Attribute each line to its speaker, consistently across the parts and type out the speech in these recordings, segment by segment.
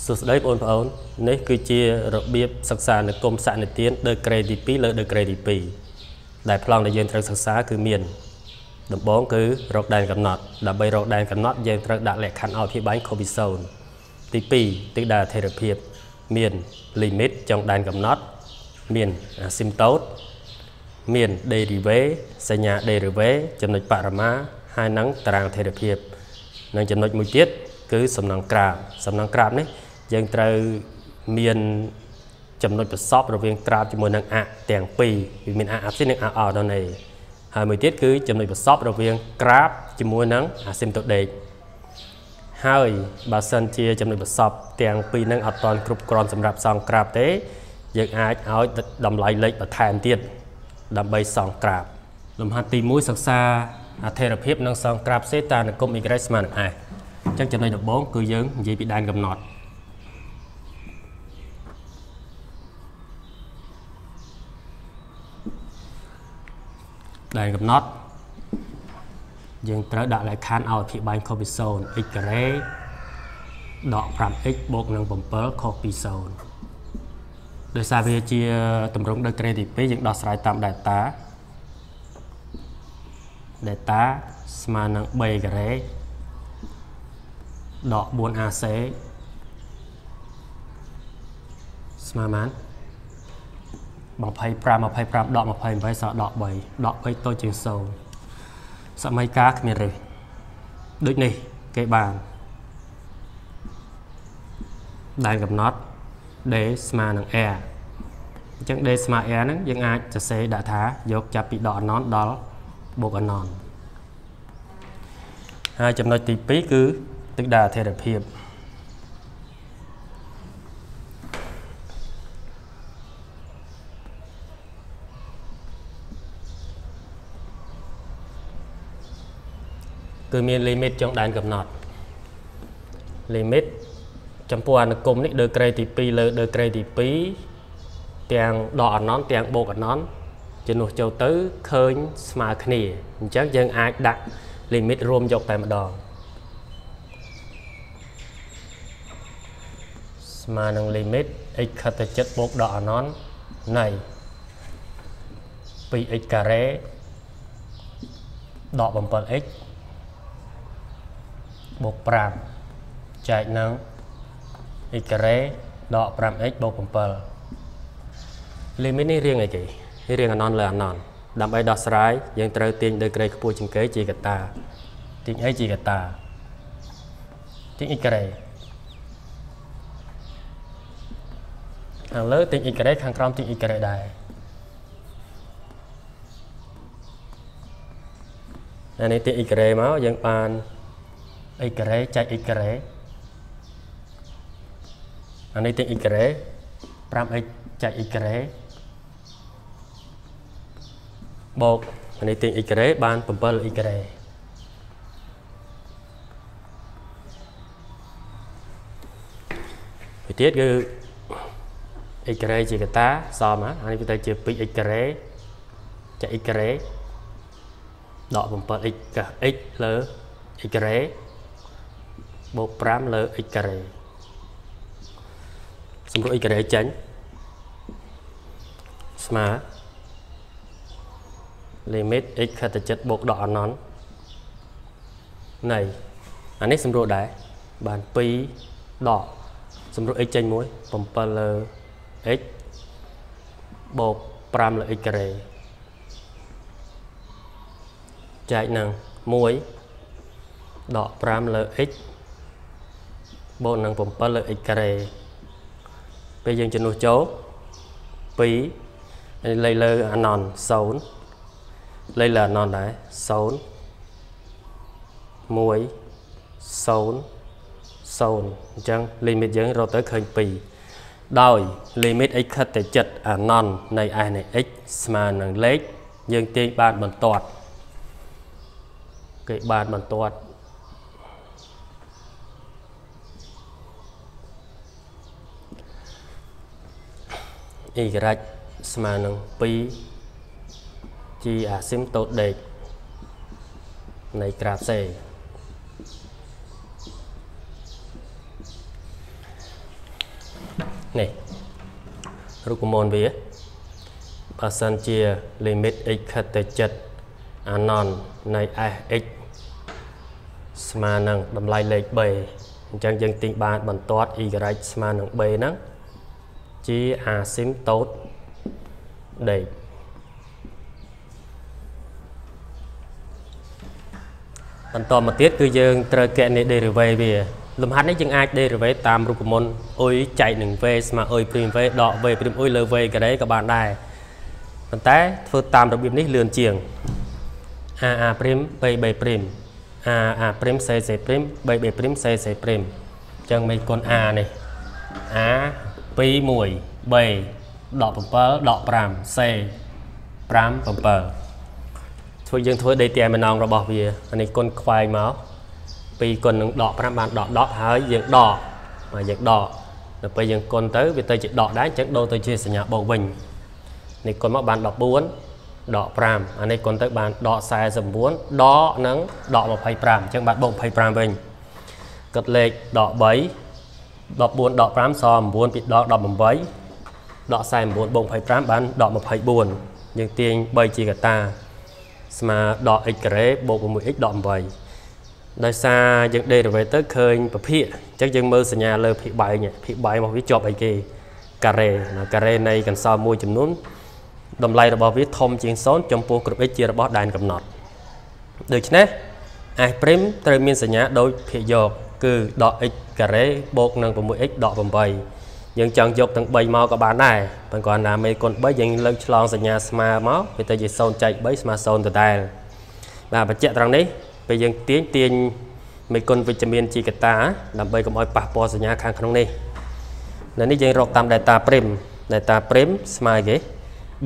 Speaker 1: សួស្តីបងប្អូននេះគឺជារបៀបសិក្សានៅគុំសនិទានលើក្រេទី2លើលើក្រេទី2ដែលប្លង់ដែលយើងត្រូវសិក្សាគឺមានដំបូងគឺរកដែនកំណត់ដើម្បីរកដែនកំណត់យើងត្រូវដាក់លក្ខខណ្ឌឲ្យភាគបាញ់ខុសពី0ទី2ទិសដៅអធិរភាពមាន limit ចុងដែនកំណត់មាន asymptote មាន derivative សញ្ញា derivative ចំណុចបរិមាហើយនឹងតារាងអធិរភាពនិងចំណុចមួយទៀតគឺសំណង់ក្រាបនេះយើងត្រូវមានចំណុចប្រសពរវាងក្រាបជាមួយនឹងអទាំងពីរវាមានអអាប់ស៊ីនិងអអដល់នេះហើយមួយទៀតគឺចំណុចប្រសពរវាងក្រាបជាមួយនឹងអាស៊ីមតូដេកហើយបើសិនជាចំណុចប្រសពទាំងពីរនឹងអត់ទាន់គ្រប់គ្រាន់សម្រាប់សងក្រាបទេយើងអាចឲ្យតម្លៃលេខបន្ថែមទៀតដើម្បីសងក្រាបលំហាត់ទី1សិក្សាអធិរភាពនិងសងក្រាបសេតានុគម y ស្មើនឹង s អញ្ចឹងចំណុចដំបូងគឺយើងនិយាយពីដែនកំណត់ដែនកំណត់យើងត្រូវដាក់លក្ខខណ្ឌឲ្យភាគបាញ់ខុសពី0 x ការ៉េដក 5x បូកនឹង7ខុសពី0ដោយសារវាជាទម្រង់ដោយក្រេទី2យើងដោះស្រាយតាម delta ស្មើនឹង b ការ៉េដក 4ac ស្មើបាន25ដក28សល់ដក3ដក3តូចជាង0សម័យកាលគ្មានរើសដូចនេះគេបានដែនកំណត់ d ស្មើនឹង r អញ្ចឹង d ស្មើ r ហ្នឹងយើងអាចសរសេរដាក់ថាយកចាប់ពីដកអណនដល់បូកអណនហើយចំណុចទី2គឺទិសដៅអធិរភាពគឺមាន limit ចុងដែនកំណត់ limit ចំពោះអនុគមនេះលើក្រេទី2លើលើក្រេទី2ទាំងដកអណនទាំងបូកអណនជំនួសចូលទៅឃើញស្មើគ្នាអញ្ចឹងយើងអាចដាក់ limit រួមយកតែម្ដងស្មើនឹង limit x ខិតទៅ7បូកដកអណននៃ 2x ការ៉េដក 7x បូក5ចែកនឹង x ការ៉េដក 5x បូក7 limit នេះរៀងអីគេរៀងអណនលើអណនដើម្បីដោះស្រាយយើងត្រូវទាញលើក្រេខ្ពស់ជាងគេជាកតាទាញអីជាកតាទាញ x ការ៉េខាងលើទាញ x ការ៉េខាងក្រោមទាញ x ការ៉េដែរអានេះទាញ x ការ៉េមកយើងបាន x ការ៉េចែក x ការ៉េអានេះទាញ x ការ៉េ 5x ចែក x ការ៉េបូកអានេះទាញ x ការ៉េបាន 7x ការ៉េពីទៀតគឺ x ការ៉េជាកតាសមអានេះវាទៅជា 2x ការ៉េចែក x ការ៉េដក 7x កាស x លើ x ការ៉េបូក5លើ x ការ៉េសម្រួល x ការ៉េចេញស្មើ limit x ខិតទៅ7បូកដកអណននៃអានេះសម្រួលដែរបាន2ដកសម្រួល x ចេញ1 7លើ x បូក5លើ x ការ៉េចែកនឹង1ដក5លើ x បូកនឹង7លើ x ការ៉េពេលយើងជំនួសចូល2លេខលើអណន0លេខលើអណនដែរ0 1 0 0អញ្ចឹង limit យើងរកទៅឃើញ2ដោយ limit x ខិតទៅ7អណននៃ s នៃ x ស្មើនឹងលេខយើងទាញបានបន្ទាត់គេបានបន្ទាត់y ស្មើនឹង2ជាអាស៊ីមតូដេកនៃក្រាបសេ này rút của môn vía bà sân chia limit x khát tế chất anon này x mà nâng đầm lai lệch bề chẳng dân tình bạn bằng toát y mà nâng bề nâng chỉ asymptote để bằng toàn một tiết cư dương trời kẹt này derivative về lùm hát này chẳng ai derivative tam rục môn ôi chạy nâng về mà ôi prim về đọ về prim ôi lơ về cái đấy các bạn đài còn té phương tam đặc biệt này lươn chiềng a prim b prim a prim c prim b prim c prim chẳng mấy con a này a pi mùi b đọ bumper đọ pram c pram bumper thôi dương thôi đây tiền mình nòng rồi bỏ về anh ấy con khoai máu pi con đọ pram bạn đọ hơi dương đọ mà dương đọ rồi bây giờ con tới vì tôi chỉ đọ đá chắc đôi tôi chia sẻ nhà bầu bình này con mắc bạn đọ 4 đọ pram anh ấy con tới bạn đọ sai dầm 4 đọ nắng đọ một phay pram chẳng bạn bông phay pram bình cật lệch đọ 7 đọ 4 đọ pram so 4 bị đọ 7 đọ sai 4 bông phay pram bạn đọ một phay 4 nhưng tiền bay chỉ cả ta mà đọ x rẽ bộ của 10x đọ 7 đại xa dựng đây rồi về tới khơi và phía chắc dân mơ nhà lơ phía bài nhỉ phía bài một cái chọp ấy kì cà rê này cần so môi chùm nún đồng lai là bảo viết thông chiến xón trong phố cực x chia là bó đàn cầm nọt được chứ nè ai prim trời miên nhà đôi phía dọc cứ đọ x cà rê bộ nâng của 10x đọ 7 nhưng chẳng dọc tầng 7 màu các bạn này còn còn là mấy con bấy dân lưng chlong nhà sma máu vì ta chỉ xôn chạy bấy sma xôn từ tay và bật chạy rằng đấy bây giờ tiền mấy con vitamin chỉ cái ta làm bây cũng oi bạc bò từ nhà khang không này nên đi dây rọc tam data prim smile ghế b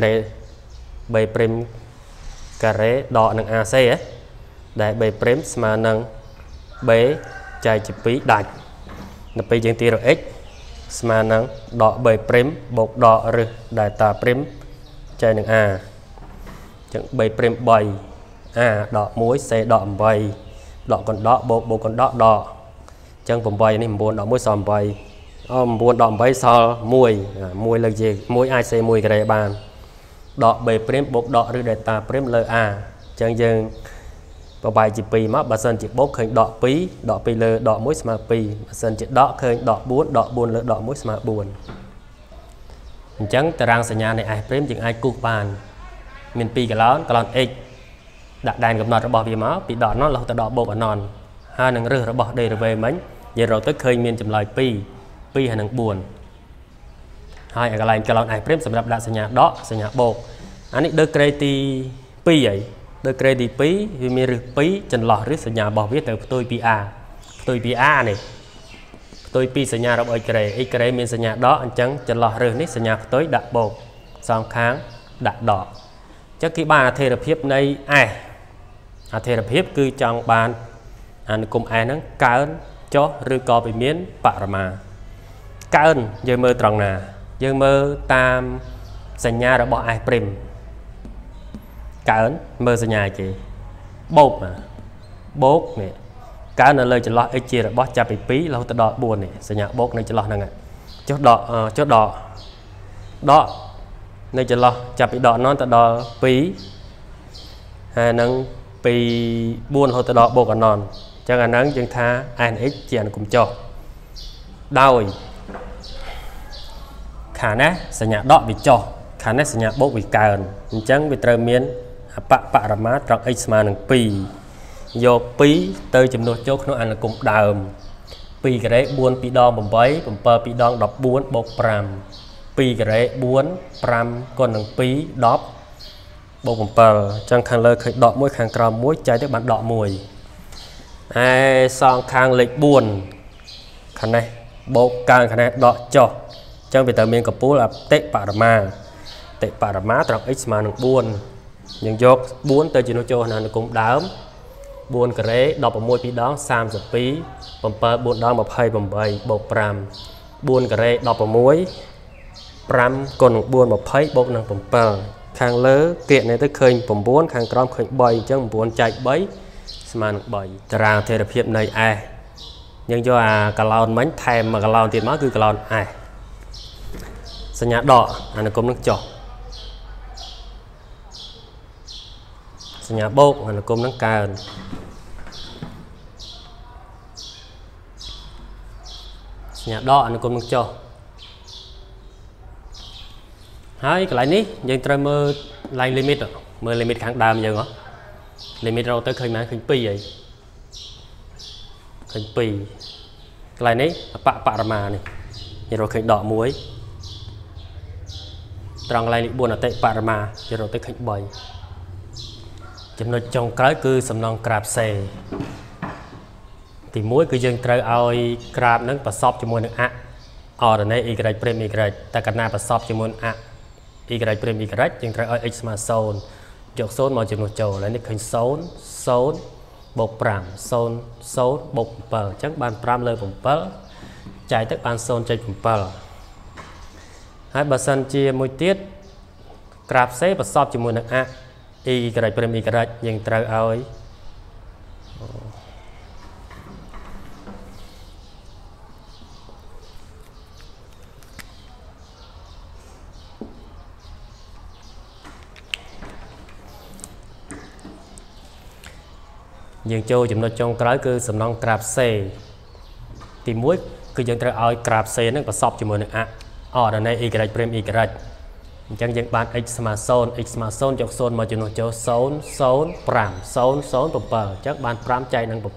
Speaker 1: prim cà rê đọ nâng ac ấy đại b prim smile nâng b chạy chụp phí đại là bây giờ tiền rồi x smile nâng đọ b prim bột đọ rồi data prim chạy nâng a chẳng b prim 7 đọ muối xe đọ 7 đọ còn đọ bộ còn đọ chân vùng 7 này buồn đọ muối sòm 7 buồn đọ 7 so muối là gì muối ai xe muối cái này bàn đọ bề prim bột đọ rồi để ta prim lơ a chân dân và bài chỉ pi mà bà sân chỉ bốc khởi đọ pi lơ đọ muối mà pi bà sân chỉ đọ khởi đọ buồn lơ đọ muối mà buồn chẳng ta rang sợi nhà này ai prim chừng ai cục bàn mình pi cái lón x đặt đàn gặp nọt bỏ vì máu bị đỏ nó là ta đỏ bộ và non hai nâng rửa bỏ đây rồi về mấy giờ rồi tới khơi miền chùm lời pi hay nâng buồn hai cái này cái lon ai prim sầm đập đặt nhà đó nhà bộ anh ấy được credit pi vậy được credit pi vì miền pi chân lọt rước nhà bỏ viết từ tôi pa này tôi pi nhà rồi cái miền nhà đó anh trắng chân lọt rước nít nhà tới đặt bộ xong kháng đặt đỏ chắc cái ba thề lập hiệp này thề lập hiệp cứ trong bàn anh cùng ai nó cao cho rư co bị miến bạc mà cao giờ mơ tròn nà giờ mơ tam sành nhà đã bỏ ai prim cao mơ sành nhà chị bột này cao là lời chỉ lo ấy chia là bỏ cha bị pí lâu ta đọ buồn này sành nhà bột này chỉ lo năng chốt đọ này chỉ lo chặt bị đọ non ta đọ pí hay nâng pí buồn hồi ta đọ bộ còn non cho ngàn nắng chân tha anh x chuyện cùng cho đau khả năng sẽ nhạc đọ bị cho khả năng sẽ nhạc bốc bị cào chẳng bị trời miên bạ ra má trong x mà nâng pí do pí tới chùm nô chốt nó ăn là cùng đờm pí cái đấy buồn pí đo bầm bấy bầm pơ pí đo đọc buồn bốc pram pi cái đấy 4 pram con nâng pi đóp bộ bầm pờ chẳng khang lơ khởi đọ mỗi khang cào mỗi trái tới bạn đọ mùi xong khang lịch buồn khăn này bộ càng khăn này đọ cho chẳng vì tờ miền cặp bố là tệ bạ má trong x mà nâng buồn nhưng dọc 4 tới chỉ nó cho nó cũng đám buồn cái đấy đọ vào môi pi đó sam giật pi bầm pờ 4 đó một hay bầm bầy bộ pram buồn cái đấy đọ vào môi pram còn buồn một phẩy bộ năng bầm pờ khang lỡ kiện này tới khơi bầm 4 khang crom khơi 7 chẳng 4 chạy 7 sman 7 tràng therapy này nhưng do cà lon bánh thèm mà cà lon tiền máu cứ cà lon សញ្ញាដកអានុគមនឹងចុះសញ្ញាបូកអានុគមនឹងកើនសញ្ញាដកអានុគមនឹងចុះហើយកន្លែងនេះយើងត្រូវមើល line limit មើល limit ខាងដើមយើងហ៎ limit រកទៅឃើញមែនឃើញ2អីឃើញ2កន្លែងនេះបរមានេះយើងរកឃើញដក1ត្រង់កន្លែងនេះ4អតិបរមាយើងរកទៅឃើញ3ចំណុចចុងក្រោយគឺសំណងក្រាបសេទី1គឺយើងត្រូវឲ្យក្រាបនឹងប្រសពជាមួយនឹងអរណេ y ព្រីម y តែកាលណាប្រសពជាមួយអ y ព្រីម y យើងត្រូវឲ្យ x ស្មើ0យក0មកចំនួនចូលហើយនេះឃើញ0 0 បូក5 0 0 បូក7អញ្ចឹងបាន5លើ7ចែកទៅបាន 0.7 ហើយបើសិនជាមួយទៀតក្រាបសេប្រសពជាមួយនឹង y ព្រីម y យើងត្រូវឲ្យយើងចូលចំណុចចុងក្រោយគឺសំណងក្រាបសេទី1គឺយើងត្រូវឲ្យក្រាបសេនឹងប្រសពជាមួយនឹងអរណេ y ព្រីម y អញ្ចឹងយើងបាន x ស្មើ0 x ស្មើ0យក0មកចំនួនចូល0 0 5 0 0 7អញ្ចឹងបាន5ចែកនឹង7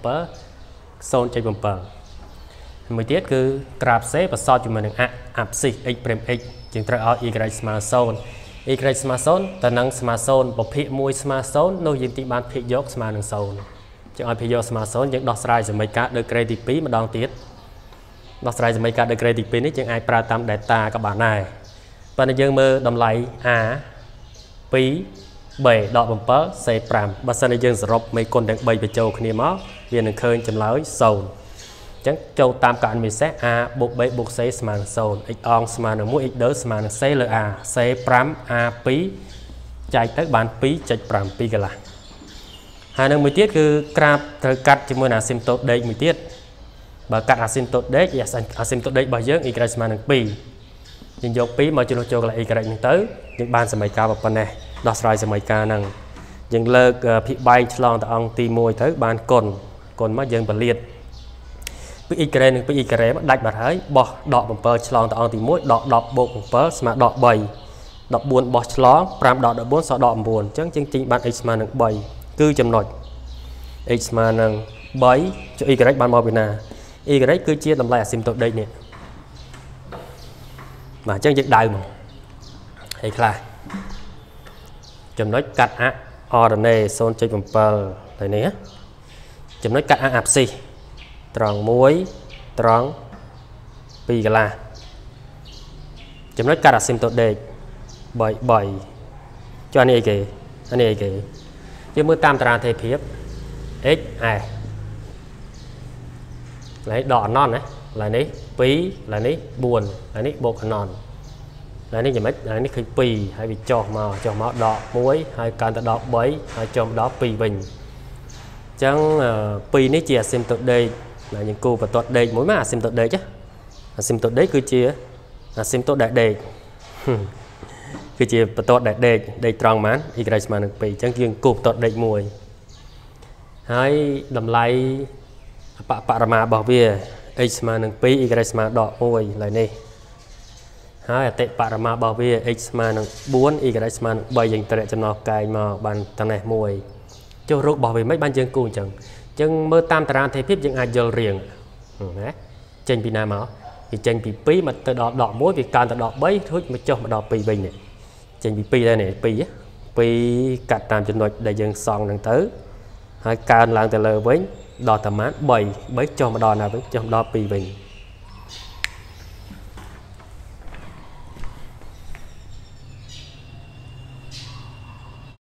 Speaker 1: 0.7 មួយទៀតគឺក្រាបសេប្រសពជាមួយនឹងអាប់ស៊ីស x ព្រីម x យើងត្រូវឲ្យ y ស្មើ0 y ស្មើ0តើនឹងស្មើ0បើភាគ1ស្មើ0នោះយើងទីបានភាគយកស្មើនឹង0ចឹងឲ្យភាគយកស្មើ0យើងដោះស្រាយសមីការដោយក្រេទី2ម្ដងទៀតដោះស្រាយសមីការដោយក្រេទី2នេះយើងអាចប្រើតាម data ក៏បានដែរប៉ុន្តែយើងមើលតម្លៃ a 2 b ដក7 c 5បើសិនជាយើងសរុបមេគុណទាំង3បញ្ចូលគ្នាមកវានឹងឃើញចម្លើយ0អញ្ចឹងចូលតាមការមេសេស a បូក b បូក c ស្មើនឹង0 x អងស្មើនឹង1 x ដឺស្មើនឹង c លើ a c 5 a 2ចែកទៅបាន 2.5 2កន្លះហើយនឹងមួយទៀតគឺក្រាបត្រូវកាត់ជាមួយអាស៊ីមតូតដេកមួយទៀតបើកាត់អាស៊ីមតូតដេកអាស៊ីមតូតដេករបស់យើង y ស្មើនឹង2យើងយក2មកចំនួនចូលកន្លែង y ហ្នឹងទៅយើងបានសមីការប៉ុណ្ណេះដោះស្រាយសមីការហ្នឹងយើងលើកភាគបែងឆ្លងទៅអង្គទី1ទៅបានគុណមកយើងបលាតពី y នឹងពី y មកដាច់បាត់ហើយបោះដក7ឆ្លងទៅអង្គទី1ដក10បូក7ស្មើដក3 14បោះឆ្លង5ដក14សល់ដក9អញ្ចឹងយើងចេញបាន x ស្មើនឹង3គឺចំណុច x ស្មើនឹង3ចុះ y បានមកពីណា y គឺជាតម្លៃអាស៊ីមតូតដេកនេះបាទអញ្ចឹងយើងដៅមកហើយខ្លះចំណុចកាត់អរណេ 0.7 ទៅនេះចំណុចកាត់អាប់ស៊ីសត្រង់1ត្រង់2កន្លះចំណុចកាត់អាស៊ីមតូតដេក3ចុះអានេះអីគេយើងមើលតាមតារាងទេភាព x s ឡើយដកអណនណាឡើយនេះ2ឡើយនេះ4ឡើយនេះបូកអណនឡើយនេះយ៉ាងម៉េចឡើយនេះឃើញ2ហើយវាចុះមកដក1ហើយកើនទៅដក3ហើយចុះមកដល់2វិញអញ្ចឹង2នេះជាអាស៊ីមតូតដេកហើយយើងគូបន្ទាត់ដេកមួយមកអាស៊ីមតូតដេកអាស៊ីមតូតដេកគឺជាអាស៊ីមតូតដែលដេកគឺជាបន្ទាត់ដែលដេកត្រង់ហ្មង y ស្មើនឹង2អញ្ចឹងយើងគូបន្ទាត់ដេកមួយហើយតម្លៃបរមារបស់វា x ស្មើនឹង2 y ស្មើដក1ឡើយនេះហើយអតិបរមារបស់វា x ស្មើនឹង4 y ស្មើនឹង3យើងត្រេកចំណោះកែងមកបានតំណេះមួយចុះរូបរបស់វាមិនបានយើងគូអញ្ចឹងមើលតាមតារាងទេភាពយើងអាចយល់រៀងណាចេញពីណាមកវាចេញពី2មកទៅដល់ដក1វាកើនទៅដក3រួចមកចុះមកដល់2វិញនេះចេញពី2ដែរនេះ2កាត់តាមចំណុចដែលយើងសង់ហ្នឹងទៅហើយកើនឡើងទៅលើវិញដល់តាម៉ាន3ចុះមកដល់ណាវិញចុះមកដល់2វិញ